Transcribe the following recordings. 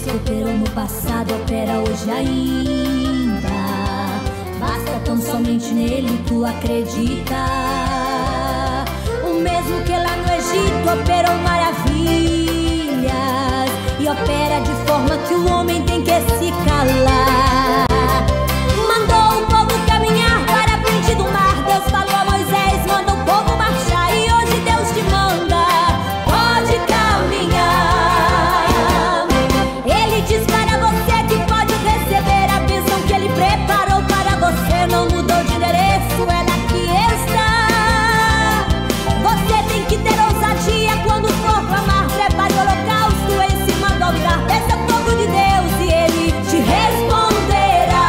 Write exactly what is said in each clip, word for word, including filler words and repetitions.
Deus que operou no passado opera hoje ainda. Basta tão somente nele tu acredita. O mesmo que lá no Egito operou maravilhas e opera de forma que o homem tem que se calar. Mandou o povo caminhar para a frente do mar. Deus falou a Moisés, manda o povo marchar. E hoje Deus te manda, pode caminhar. Ele diz para você que pode receber a bênção que ele preparou para você. Não mudou de endereço, ela aqui está. Você tem que ter ousadia quando for clamar. Prepare o holocausto em cima do altar. Peça o fogo de Deus e ele te responderá.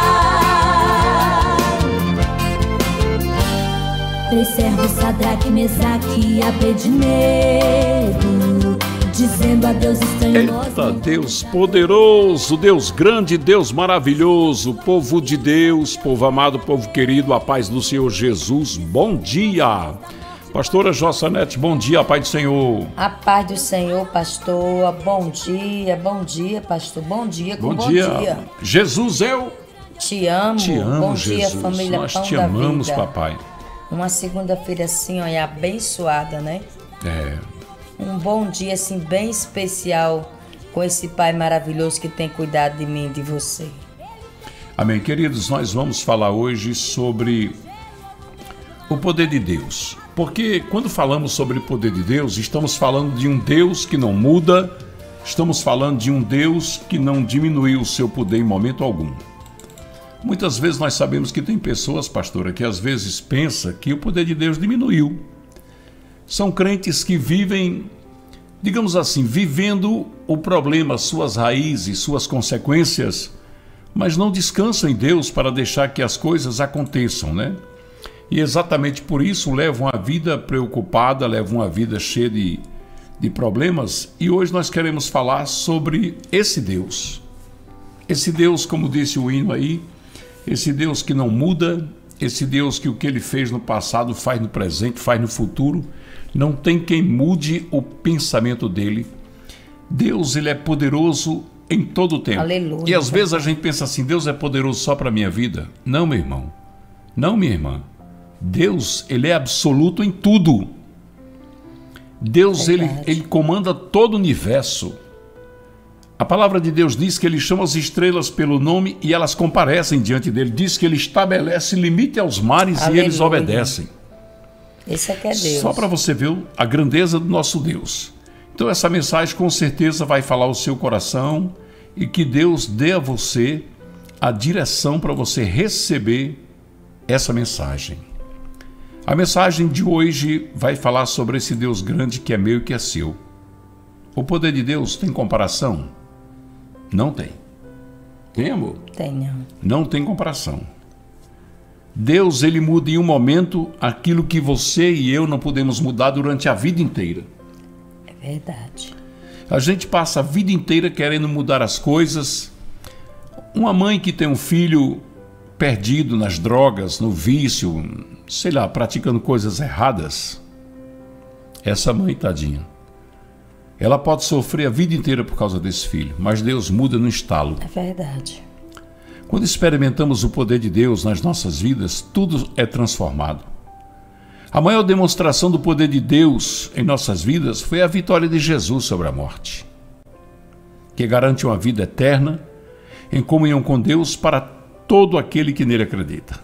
Três servos, Sadraque, Mesaque e Abednego, dizendo a Deus estranho. Eita, Deus poderoso, Deus grande, Deus maravilhoso, povo de Deus, povo amado, povo querido, a paz do Senhor Jesus, bom dia. Pastora Jossanete, bom dia, a paz do Senhor. A paz do Senhor, pastor, bom dia, bom dia, pastor, bom dia, com Bom, bom dia. dia. Jesus, eu Te amo, te amo, bom Jesus. dia, família Nós Pão te da amamos, Vida. papai. Uma segunda-feira assim, ó, é abençoada, né? É, Um bom dia assim, bem especial com esse Pai maravilhoso que tem cuidado de mim e de você. amém. Queridos, nós vamos falar hoje sobre o poder de Deus. Porque quando falamos sobre o poder de Deus, estamos falando de um Deus que não muda, estamos falando de um Deus que não diminuiu o seu poder em momento algum. Muitas vezes nós sabemos que tem pessoas, pastora, que às vezes pensa que o poder de Deus diminuiu. São crentes que vivem, digamos assim, vivendo o problema, suas raízes, suas consequências, mas não descansam em Deus para deixar que as coisas aconteçam, né? E exatamente por isso levam a vida preocupada, levam uma vida cheia de, de problemas. E hoje nós queremos falar sobre esse Deus. Esse Deus, como disse o hino aí, esse Deus que não muda, esse Deus que o que ele fez no passado faz no presente, faz no futuro. Não tem quem mude o pensamento dele. Deus, ele é poderoso em todo o tempo. Aleluia. E às vezes a gente pensa assim, Deus é poderoso só para a minha vida. Não, meu irmão. Não, minha irmã. Deus, ele é absoluto em tudo. Deus, ele, ele comanda todo o universo. A palavra de Deus diz que ele chama as estrelas pelo nome e elas comparecem diante dele. Diz que ele estabelece limite aos mares. Aleluia. E eles obedecem. Esse é que é Deus. Só para você ver a grandeza do nosso Deus. Então essa mensagem com certeza vai falar ao seu coração e que Deus dê a você a direção para você receber essa mensagem. A mensagem de hoje vai falar sobre esse Deus grande que é meu e que é seu. O poder de Deus tem comparação? Não tem. Tem, amor? Tenho. Não tem comparação. Deus, ele muda em um momento aquilo que você e eu não podemos mudar durante a vida inteira. É verdade. A gente passa a vida inteira querendo mudar as coisas. Uma mãe que tem um filho perdido nas drogas, no vício, sei lá, praticando coisas erradas, essa mãe, tadinha, ela pode sofrer a vida inteira por causa desse filho, mas Deus muda no estalo. É verdade. Quando experimentamos o poder de Deus nas nossas vidas, tudo é transformado. A maior demonstração do poder de Deus em nossas vidas foi a vitória de Jesus sobre a morte, que garante uma vida eterna em comunhão com Deus para todo aquele que nele acredita.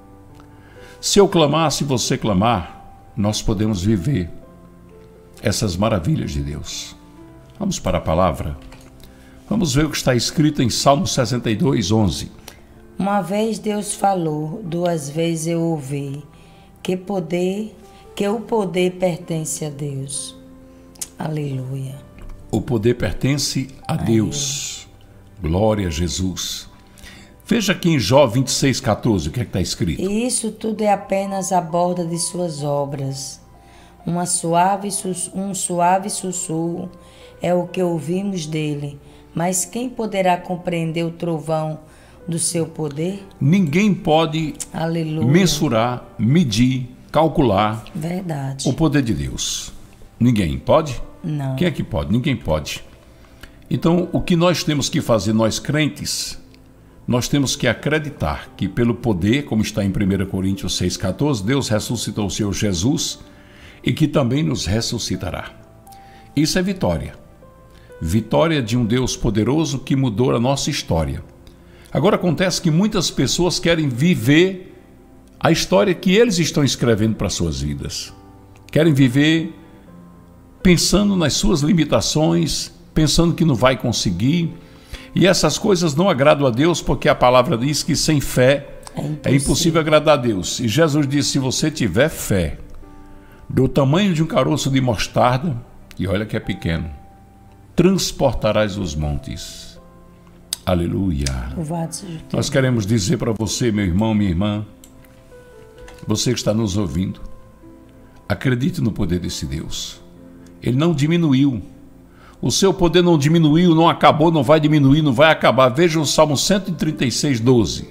Se eu clamar, se você clamar, nós podemos viver essas maravilhas de Deus. Vamos para a palavra. Vamos ver o que está escrito em Salmo sessenta e dois, onze. Uma vez Deus falou, duas vezes eu ouvi, que poder, que o poder pertence a Deus. Aleluia. O poder pertence a Deus. Glória a Jesus. Veja aqui em Jó vinte e seis, quatorze, o que é que está escrito. E isso tudo é apenas a borda de suas obras. Uma suave, um suave sussurro é o que ouvimos dele. Mas quem poderá compreender o trovão do seu poder? Ninguém pode Aleluia. mensurar, medir, calcular Verdade. o poder de Deus. Ninguém pode? Não. Quem é que pode? Ninguém pode. Então, o que nós temos que fazer, nós crentes, nós temos que acreditar que pelo poder, como está em primeira Coríntios seis, quatorze, Deus ressuscitou o seu Jesus e que também nos ressuscitará. Isso é vitória. Vitória de um Deus poderoso que mudou a nossa história. Agora acontece que muitas pessoas querem viver a história que eles estão escrevendo para suas vidas. Querem viver pensando nas suas limitações, pensando que não vai conseguir. E essas coisas não agradam a Deus, porque a palavra diz que sem fé é impossível, é impossível agradar a Deus. E Jesus disse, se você tiver fé do tamanho de um caroço de mostarda, e olha que é pequeno, transportarás os montes. Aleluia. Nós queremos dizer para você, meu irmão, minha irmã, você que está nos ouvindo, acredite no poder desse Deus. Ele não diminuiu. O seu poder não diminuiu, não acabou, não vai diminuir, não vai acabar. Veja o Salmo cento e trinta e seis, doze.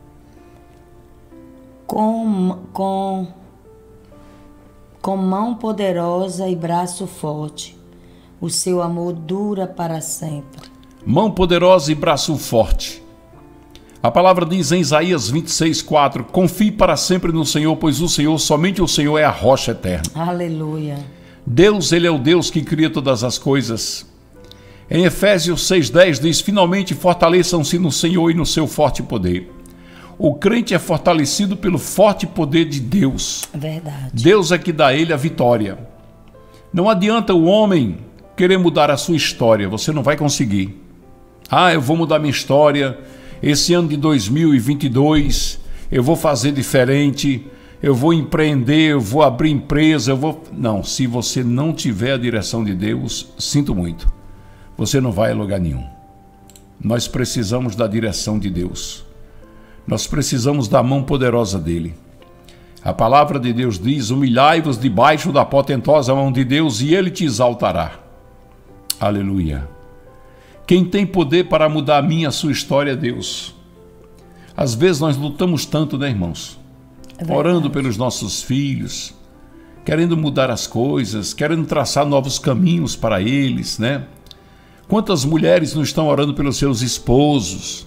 Com, com, com mão poderosa e braço forte, o seu amor dura para sempre. Mão poderosa e braço forte. A palavra diz em Isaías vinte e seis, quatro, confie para sempre no Senhor, pois o Senhor, somente o Senhor é a rocha eterna. Aleluia. Deus, Ele é o Deus que cria todas as coisas. Em Efésios seis, dez diz, finalmente fortaleçam-se no Senhor e no seu forte poder. O crente é fortalecido pelo forte poder de Deus. Verdade. Deus é que dá a ele a vitória. Não adianta o homem querer mudar a sua história, você não vai conseguir. Ah, eu vou mudar minha história, esse ano de dois mil e vinte e dois, eu vou fazer diferente, eu vou empreender, eu vou abrir empresa, eu vou... Não, se você não tiver a direção de Deus, sinto muito, você não vai a lugar nenhum. Nós precisamos da direção de Deus. Nós precisamos da mão poderosa dele. A palavra de Deus diz, humilhai-vos debaixo da potentosa mão de Deus e ele te exaltará. Aleluia. Quem tem poder para mudar a minha, a sua história é Deus. Às vezes nós lutamos tanto, né, irmãos? É orando pelos nossos filhos, querendo mudar as coisas, querendo traçar novos caminhos para eles, né? Quantas mulheres não estão orando pelos seus esposos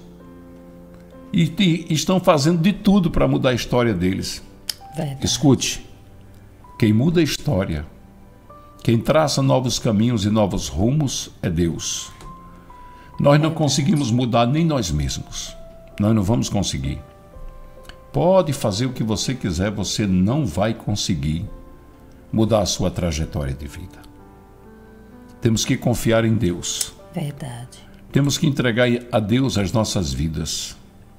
e, e estão fazendo de tudo para mudar a história deles. Verdade. Escute, quem muda a história, quem traça novos caminhos e novos rumos é Deus. Nós não conseguimos mudar nem nós mesmos. Nós não vamos conseguir. Pode fazer o que você quiser, você não vai conseguir mudar a sua trajetória de vida. Temos que confiar em Deus. Verdade. Temos que entregar a Deus as nossas vidas.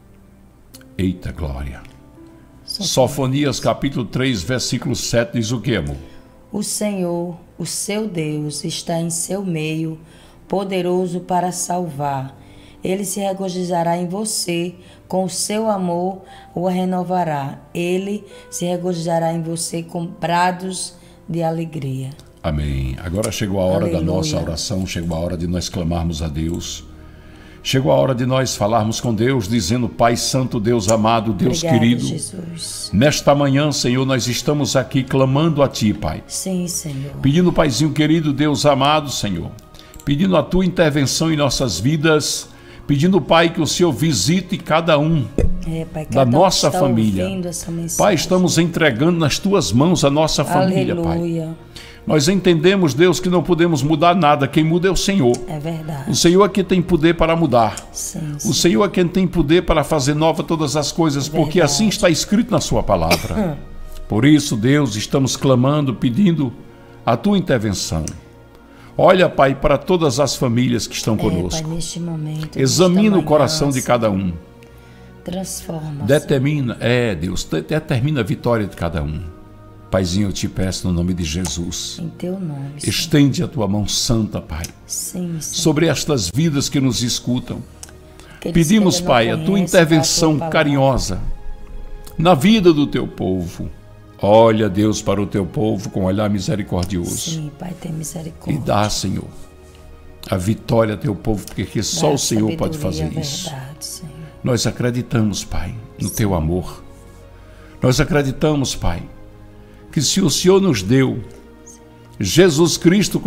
Eita glória. Sofonias capítulo três, versículo sete diz o que, amor? O Senhor, o seu Deus, está em seu meio, poderoso para salvar. Ele se regozijará em você, com o seu amor o renovará. Ele se regozijará em você com brados de alegria. Amém. Agora chegou a hora Aleluia. Da nossa oração, chegou a hora de nós clamarmos a Deus. Chegou a hora de nós falarmos com Deus, dizendo, Pai Santo, Deus amado, Deus Obrigado, querido. Jesus. Nesta manhã, Senhor, nós estamos aqui clamando a Ti, Pai. Sim, Senhor. Pedindo, Paizinho querido, Deus amado, Senhor. Pedindo a Tua intervenção em nossas vidas. Pedindo, Pai, que o Senhor visite cada um é, pai, da nossa família. Pai, estamos entregando nas Tuas mãos a nossa família, Aleluia. Pai. Nós entendemos, Deus, que não podemos mudar nada. Quem muda é o Senhor. É verdade. O Senhor é quem tem poder para mudar. Sim, sim. O Senhor é quem tem poder para fazer nova todas as coisas, é porque assim está escrito na Sua palavra. Por isso, Deus, estamos clamando, pedindo a Tua intervenção. Olha, Pai, para todas as famílias que estão conosco. É, Pai, neste momento, examina manhã, o coração de cada um. Transforma. Determina, é, Deus, determina a vitória de cada um. Paizinho, eu te peço no nome de Jesus. Em teu nome, Senhor. Estende a tua mão santa, Pai. Sim, Senhor. Sobre estas vidas que nos escutam. Pedimos, Pai, a tua intervenção a tua carinhosa na vida do teu povo. Olha, Deus, para o teu povo com olhar misericordioso. Sim, Pai, tem misericórdia. E dá, Senhor, a vitória ao teu povo, porque só o Senhor pode fazer isso. Verdade, Senhor. Nós acreditamos, Pai, no Sim. teu amor. Nós acreditamos, Pai, que se o Senhor nos deu Jesus Cristo, quando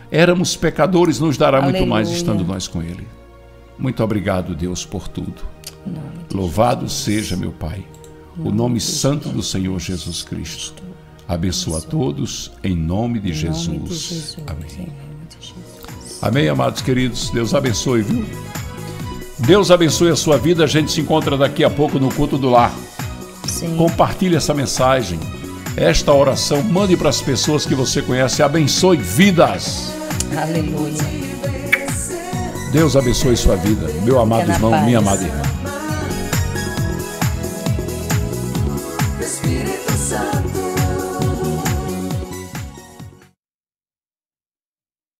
éramos pecadores, nos dará Aleluia. muito mais estando nós com Ele. Muito obrigado, Deus, por tudo. Louvado seja, meu Pai, o nome santo do Senhor Jesus Cristo. Abençoa a todos, em nome de Jesus. Amém. Amém, amados queridos. Deus abençoe, viu? Deus abençoe a sua vida. A gente se encontra daqui a pouco no culto do lar. Sim. Compartilhe essa mensagem, esta oração, mande para as pessoas que você conhece. Abençoe vidas. Aleluia. Deus abençoe sua vida, meu amado Fica na irmão, paz. minha amada irmã.